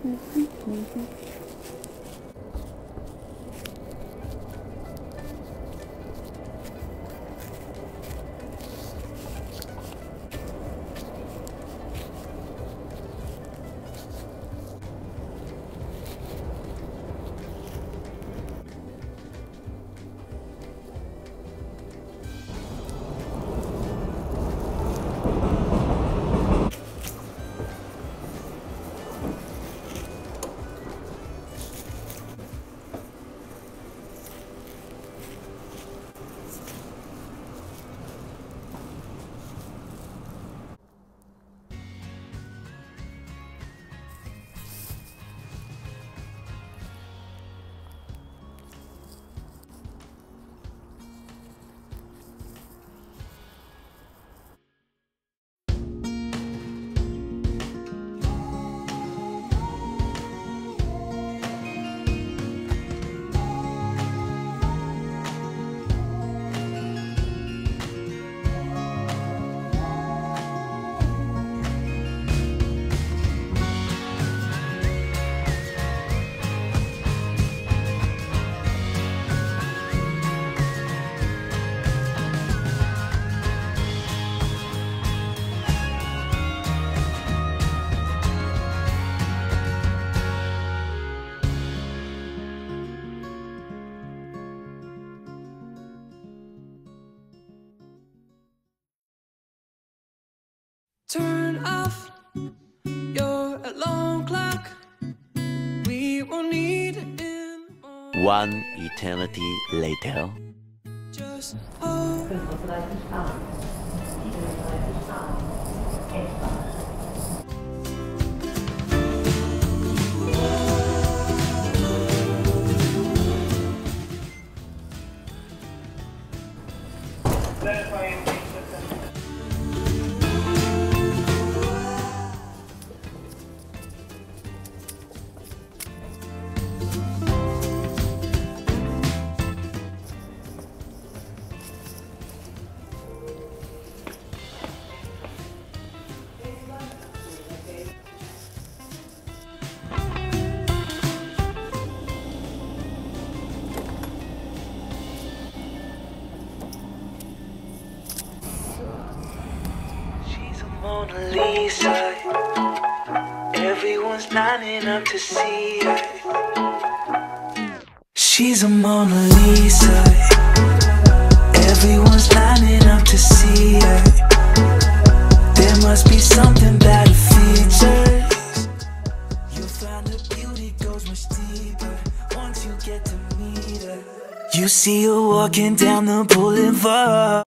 Turn off your alarm clock. We won't need it in One eternity later. just hold. 35 Grad. 37 Grad. Etwa. Mona Lisa, everyone's lining up to see her. She's a Mona Lisa, everyone's lining up to see her. There must be something about her features. You'll find her beauty goes much deeper once you get to meet her. You see her walking down the boulevard.